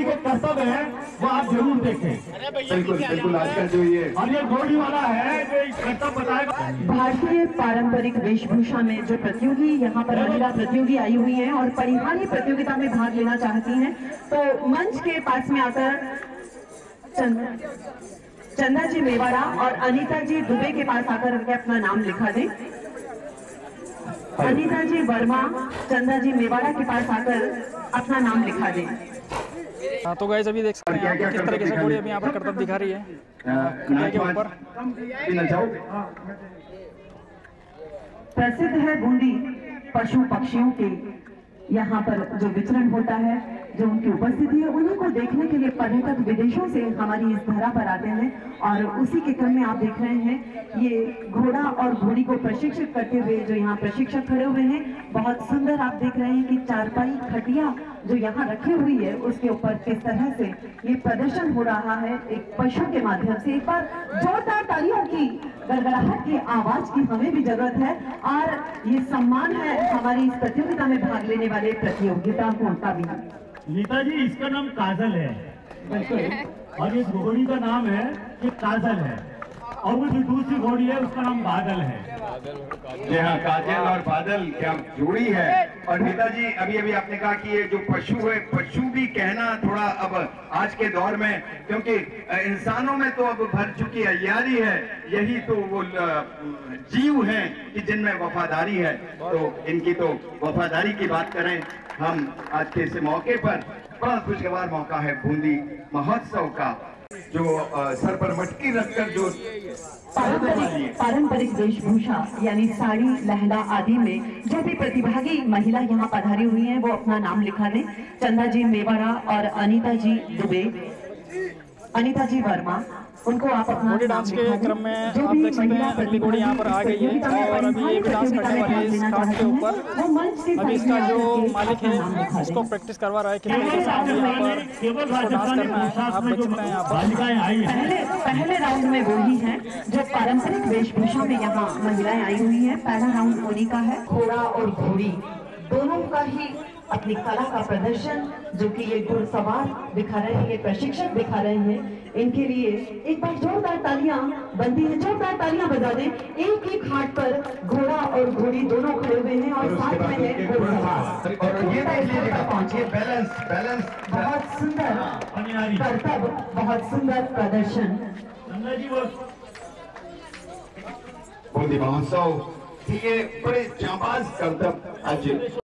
घोड़ी के कर्तव्य है वो आप जरूर देखें। बिल्कुल बिल्कुल। आजकल जो ये और ये घोड़ी वाला है जो कर्तव्य बताएगा। भारतीय पारंपरिक वेशभूषा में जो प्रतियोगी यहाँ पर महिला प्रतियोगी आई हुई हैं और परिहारी प्रतियोगिता में भाग लेना चाहती हैं, तो मंच के पास में आकर चंदा जी मेवाड़ा और अनीता जी दुबे के पास आकर के अपना नाम लिखा दें। अनीता जी वर्मा चंदा जी मेवाड़ा के पास आकर अपना नाम लिखा दें। हाँ, तो गाइस अभी देख सकते हैं आप किस तरीके से घोड़ी अभी यहाँ पर करतब दिखा रही है के ऊपर। प्रसिद्ध है बूंदी पशु पक्षियों के यहाँ पर जो विचरण होता है, जो उनकी उपस्थिति है, उन्हीं को देखने के लिए पर्यटक विदेशों से हमारी इस धरा पर आते हैं। और उसी के क्रम में आप देख रहे हैं ये घोड़ा और घोड़ी को प्रशिक्षित करते हुए जो यहाँ प्रशिक्षक खड़े हुए हैं। बहुत सुंदर आप देख रहे हैं कि चारपाई खटिया जो यहाँ रखी हुई है उसके ऊपर किस तरह से ये प्रदर्शन हो रहा है एक पशु के माध्यम से। एक बार जोरदार तालियों की गड़गड़ाहट की आवाज की हमें भी जरूरत है। और ये सम्मान है हमारी इस प्रतियोगिता में भाग लेने वाले प्रतियोगिता का भी। नीता जी, इसका नाम काजल है। बिल्कुल। और इस घोड़ी का नाम है ये काजल है, और वो जो दूसरी घोड़ी है उसका नाम बादल है। जी हाँ, काजल और बादल क्या जोड़ी है। और नेताजी अभी अभी आपने कहा कि ये जो पशु है, पशु भी कहना थोड़ा अब आज के दौर में, क्योंकि इंसानों में तो अब भर चुकी अय्यारी है, यही तो वो जीव हैं कि जिनमें वफादारी है। तो इनकी तो वफादारी की बात करें हम आज के इस मौके पर, बड़ा खुशगवार मौका है बूंदी महोत्सव का, जो सर पर मटकी रखकर जो पारंपरिक वेशभूषा यानी साड़ी लहंगा आदि में जो भी प्रतिभागी महिला यहाँ पधारी हुई हैं वो अपना नाम लिखा दें। चंदा जी मेवाड़ा और अनीता जी दुबे, अनीता जी वर्मा, उनको आप अपना घोड़ी डांस के क्रम में आप देख सकते हैं अगली घोड़ी यहाँ पर आ गई है और अभी ये भी डांस करने वाली है इस काट के ऊपर। अभी इसका जो मालिक है इसको प्रैक्टिस करवा रहा है किस तरीके से हमें यहाँ पर इसको डांस करना है। आप देख सकते हैं यहाँ पर पहले राउंड में वो ही है जो पारंपरिक वेशभूषा में यहाँ महिलाएं आई हुई हैं। पहला राउंड उन्हीं का है। घोड़ा और घोड़ी दोनों का ही अपनी कला का प्रदर्शन जो कि ये घुड़सवार दिखा रहे हैं, ये प्रशिक्षक दिखा रहे हैं। इनके लिए एक बार जोरदार तालियां बनती है, जोरदार तालियां बजा दें। एक ही घाट पर घोड़ा और घोड़ी दोनों खड़े हुए हैं और साथ में है घुड़सवार। और ये पहुंचे बैलेंस बहुत सुंदर करतब, बहुत सुंदर प्रदर्शन। बूंदी महोत्सव ये बड़े जांबाज करतब आज